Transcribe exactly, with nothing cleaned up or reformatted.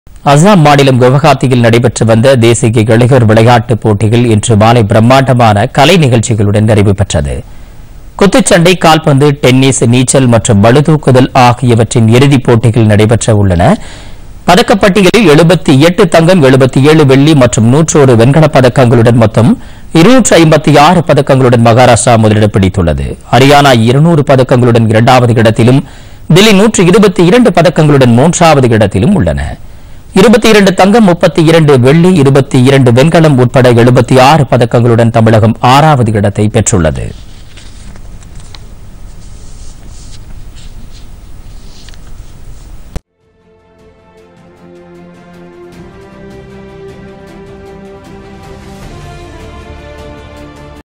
அசாம் மாநிலம் குவஹாத்தியில் நடைபெற்று வந்த தேசிய இளையோர் விளையாட்டுப் போட்டிகள் இன்று மாலை பிரம்மாண்டமான கலை நிகழ்ச்சிகளுடன் நிறைவு பெற்றது. குத்துச்சண்டை, கால்பந்து, டென்னிஸ், நீச்சல் மற்றும் பளுதூக்குதல் ஆகியவற்றின் இறுதிப் போட்டிகள் நடைபெற்ற உள்ளன. பதக்கப்பட்டியலில் எழுபத்தி எட்டு தங்கம், எழுபத்தி ஏழு வெள்ளி மற்றும் நூற்றொரு வெண்கலப் பதக்கங்களுடன் மொத்தம் இருநூற்று ஐம்பத்தி ஆறு பதக்கங்களுடன் மகாராஷ்டிரா முதலிடம் பிடித்துள்ளது. ஹரியானா இருநூறு பதக்கங்களுடன் இரண்டாவது இடத்திலும், தில்லி நூற்று இருபத்தி இரண்டு பதக்கங்களுடன் மூன்றாவது இடத்திலும் உள்ளன. இருபத்தி இரண்டு தங்கம், முப்பத்தி இரண்டு வெள்ளி, இருபத்தி இரண்டு வெண்கலம் உட்பட எழுபத்தி ஆறு பதக்கங்களுடன் தமிழகம் ஆறாவது இடத்தை பெற்றுள்ளது.